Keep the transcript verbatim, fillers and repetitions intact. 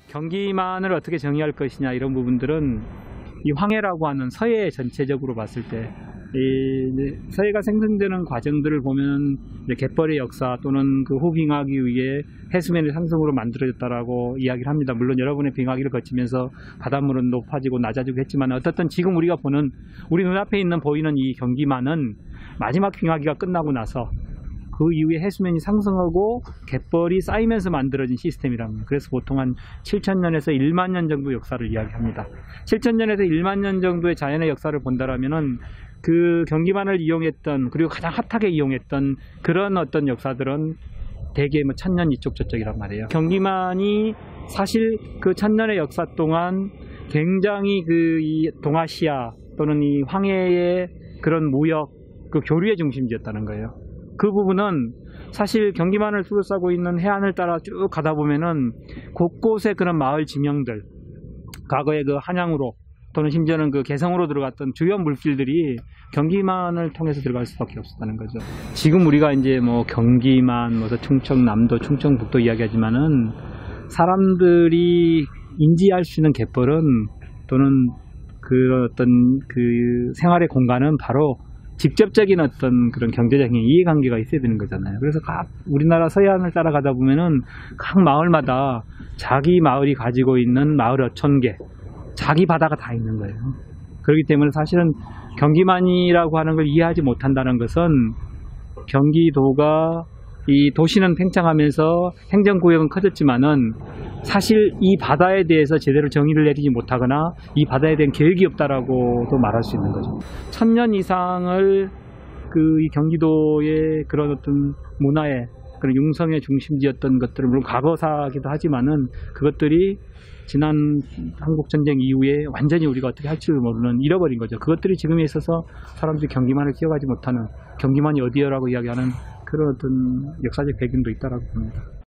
경기만을 어떻게 정의할 것이냐 이런 부분들은 이 황해라고 하는 서해 전체적으로 봤을 때 이 서해가 생성되는 과정들을 보면 이제 갯벌의 역사 또는 그 호빙하기 위해 해수면의 상승으로 만들어졌다라고 이야기를 합니다. 물론 여러분의 빙하기를 거치면서 바닷물은 높아지고 낮아지고 했지만 어떻든 지금 우리가 보는 우리 눈앞에 있는 보이는 이 경기만은 마지막 빙하기가 끝나고 나서 그 이후에 해수면이 상승하고 갯벌이 쌓이면서 만들어진 시스템이랍니다. 그래서 보통 한 칠천 년에서 일만 년 정도 역사를 이야기합니다. 칠천 년에서 일만 년 정도의 자연의 역사를 본다라면은 그 경기만을 이용했던 그리고 가장 핫하게 이용했던 그런 어떤 역사들은 대개 뭐 천년 이쪽 저쪽이란 말이에요. 경기만이 사실 그 천년의 역사 동안 굉장히 그 이 동아시아 또는 이 황해의 그런 무역 그 교류의 중심지였다는 거예요. 그 부분은 사실 경기만을 둘러싸고 있는 해안을 따라 쭉 가다 보면은 곳곳에 그런 마을 지명들, 과거에 그 한양으로 또는 심지어는 그 개성으로 들어갔던 주요 물길들이 경기만을 통해서 들어갈 수밖에 없었다는 거죠. 지금 우리가 이제 뭐 경기만, 뭐 충청남도, 충청북도 이야기하지만은 사람들이 인지할 수 있는 갯벌은 또는 그 어떤 그 생활의 공간은 바로 직접적인 어떤 그런 경제적인 이해관계가 있어야 되는 거잖아요. 그래서 각 우리나라 서해안을 따라가다 보면은 각 마을마다 자기 마을이 가지고 있는 마을 어촌계, 자기 바다가 다 있는 거예요. 그렇기 때문에 사실은 경기만이라고 하는 걸 이해하지 못한다는 것은 경기도가 이 도시는 팽창하면서 행정구역은 커졌지만은 사실 이 바다에 대해서 제대로 정의를 내리지 못하거나 이 바다에 대한 계획이 없다라고도 말할 수 있는 거죠. 천년 이상을 그 이 경기도의 그런 어떤 문화의 그런 융성의 중심지였던 것들은 물론 과거사기도 하지만은 그것들이 지난 한국전쟁 이후에 완전히 우리가 어떻게 할지를 모르는 잃어버린 거죠. 그것들이 지금에 있어서 사람들이 경기만을 기억하지 못하는 경기만이 어디여라고 이야기하는 그런 어떤 역사적 배경도 있다라고 봅니다.